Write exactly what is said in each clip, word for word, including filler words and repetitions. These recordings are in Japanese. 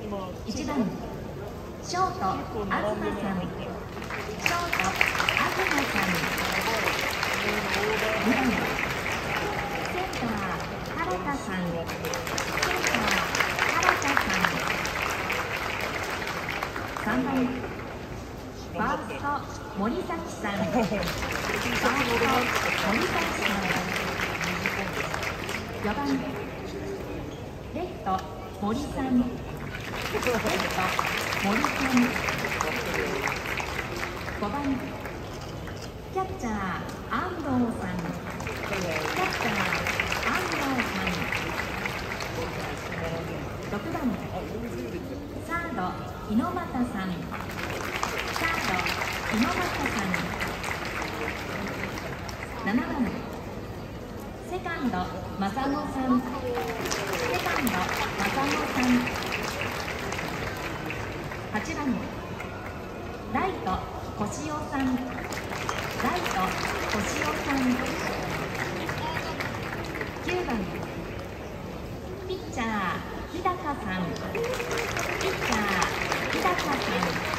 いちばんショート東さん、ショート東さん、にばんセンター原田さん、センター原田さん、さんばんファースト森崎さん、ファースト森崎さん、よばんレフト森さん、レフト森さん、ごばんキャッチャー安藤さん、キャッチャー安藤さん、ろくばんサード猪俣さん、サード猪俣さん、ななばんセカンド正子さん、セカンド正子さん、はちばんライト越尾さん、ライト越尾さん、きゅうばんピッチャー日高さん、ピッチャー日高さん、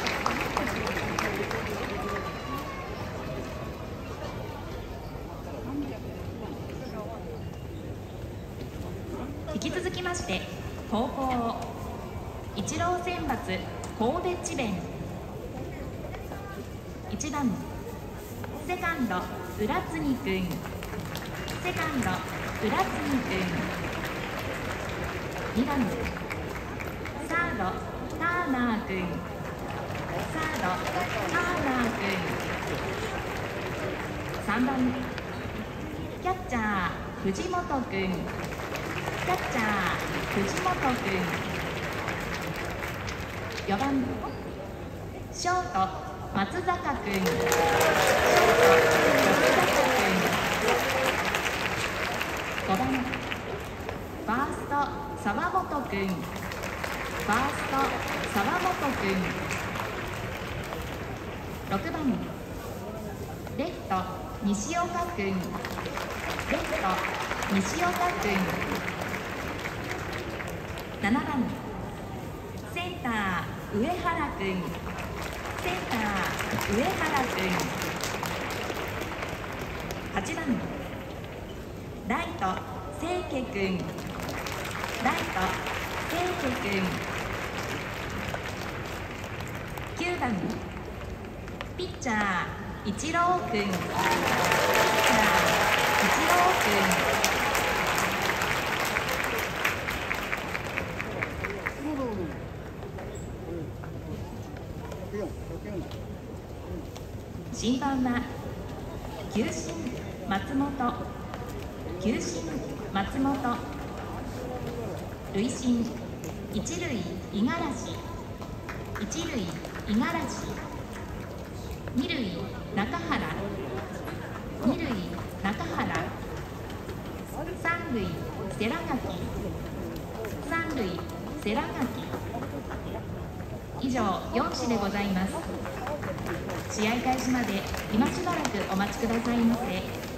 引き続きまして後攻イチロー選抜神戸智弁、いちばんセカンド浦次君、セカンド浦次君、にばんサードターナー君、サードターナー君、さんばんキャッチャー藤本君、キャッチャー藤本君、よばんショート松坂君、ショート松坂君、ごばんファースト沢本君、ファースト沢本君、ろくばんレフト西岡君、レフト西岡君、ななばんセンター上原君、センター上原君、はちばんライト清家君、ライト清家君、きゅうばんピッチャー一郎君、ピッチャー一郎君、審判は球審松本、球審松本、塁審一塁五十嵐、一塁五十嵐、二塁中原、二塁中原、三塁世良垣、三塁世良垣、以上よんしでございます。試合開始まで今しばらくお待ちくださいませ。